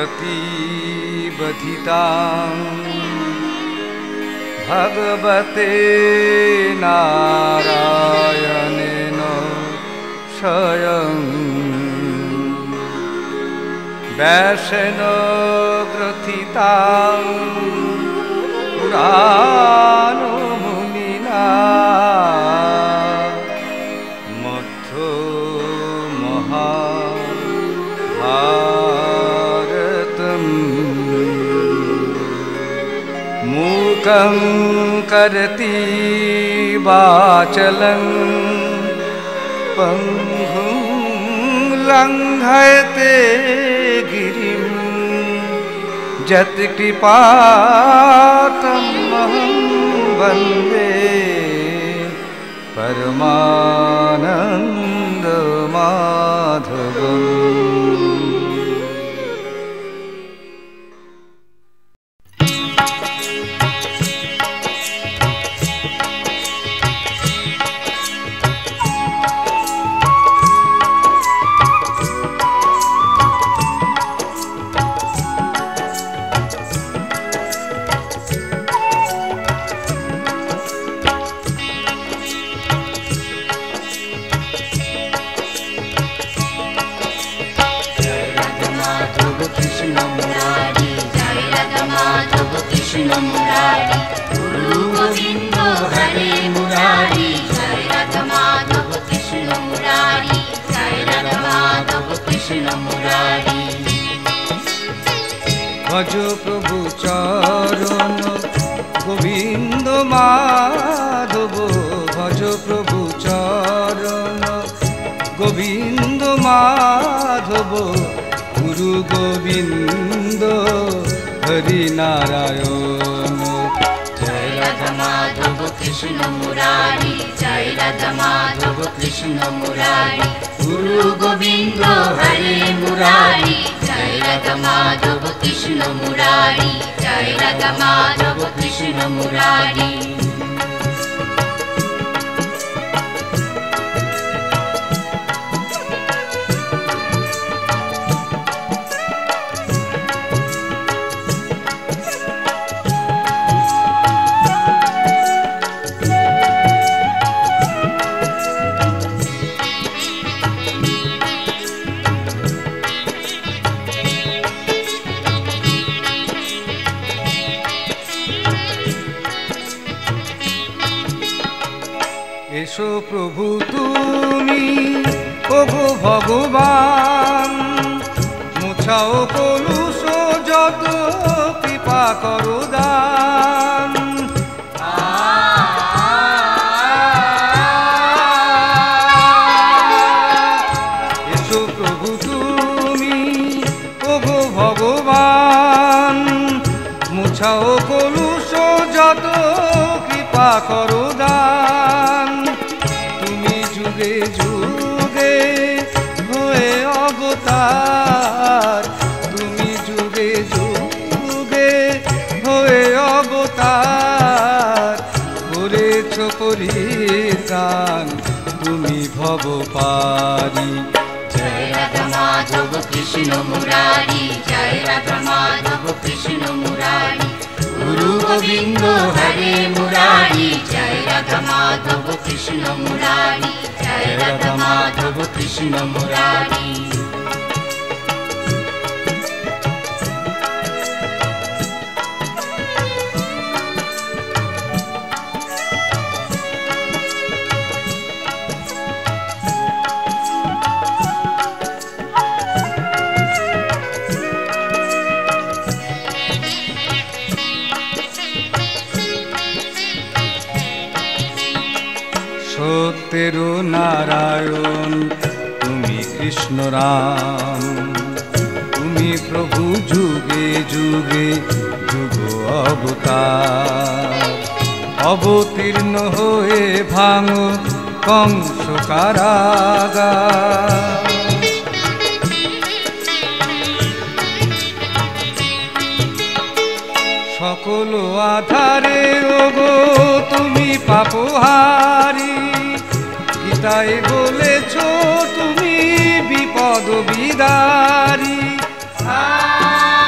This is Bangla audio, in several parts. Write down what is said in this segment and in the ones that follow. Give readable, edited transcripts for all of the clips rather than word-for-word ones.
प्रतिबधितां भगवते नारायणेन स्वयं व्यासेन ग्रथितां पुराणमुनिना मध्यो महाभारतम् मूकं करति वाचलं पङ्गुं लङ्घयते गिरिं यत्कृपातमहं वन्दे परमानन्दमाधवम्। भज प्रभु चरण गोविंद माधव भज प्रभु चरण गोविंद माधव गुरु गोविंद हरि नारायण। जय राधा माधव कृष्ण मुरारी जय राधा माधव कृष्ण मुरारी गुरु गोविंद हरे मुरारी जय राधा माधव कृष्ण मुरारी जय राधा माधव कृष्ण मुरारी। एसो प्रभु तुमी ओगो भगवान मुछाओ कलुष जत कृपा करो दान। एसो प्रभु तुमी ओगो भगवान मुछाओ कलुष जत कृपा करो दान। जुगे जुगे हुए अवतार तुमी जुगे जुगे हुए अवतार करेছো परित्राण तुमी भव पारी। जय राधा माधव कृष्ण मुरारी जय राधा माधव कृष्ण मुरारी गुरु गोविंद हरे मुरारी जय राधा माधव कृष्ण मुरारी जय राधा माधव कृष्ण मुरारी। सत्येरो नारायण तुमी कृष्ण राम तुमी प्रभु जुगे जुगे जुग अवतार अवतीर्ण होए भाঙो कंस कारागार। सकल आधारे ओगो तुमी पापहारी गीताय बोलेছো তুমি বিপদ বিদারী।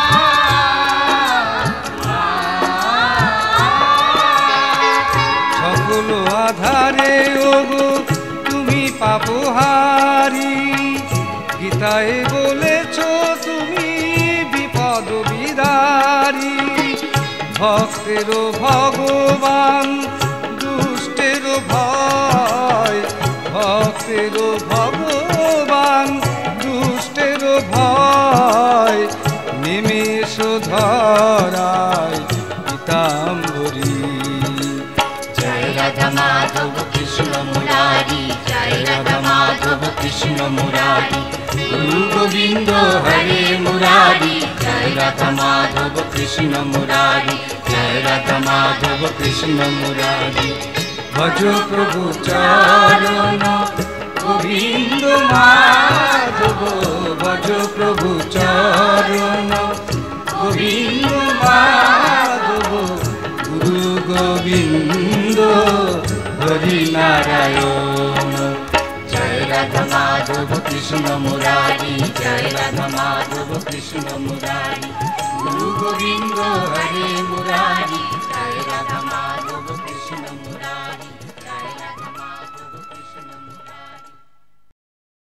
গীতায় বলেছ তুমি বিপদ বিদারী, ভক্তের ভগবান দুষ্টের ভয়, ভক্তের ভগবান দুষ্টের ভয়, নিমেষ ধরায় পীতাম্বরী। জয় রাধা মাধব কৃষ্ণ মুরারি, জয় রাধা মাধব কৃষ্ণ মুরারি, গুরু গোবিন্দ হরে মুরারি, জয় রাধা মাধব কৃষ্ণ মুরারি, জয় রাধা মাধব কৃষ্ণ মুরারি। ভজ প্রভু চরণ গোবিন্দ মাধব, ভজ প্রভু চরণ গোবিন্দ মাধব, গুরু গোবিন্দ হরি নারায়ণ। জয় রাধা মাধব কৃষ্ণ মুরারি, জয় রাধা মাধব কৃষ্ণ মুরারি, গুরু গোবিন্দ হরে মুরারি, জয় রাধা মাধব কৃষ্ণ মুরারি।